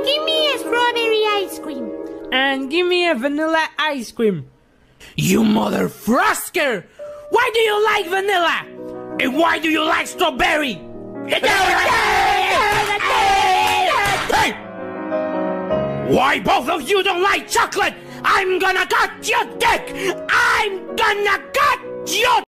And give me a strawberry ice cream. And give me a vanilla ice cream. You mother frusker! Why do you like vanilla? And why do you like strawberry? Hey! Why both of you don't like chocolate? I'm gonna cut your dick! I'm gonna cut your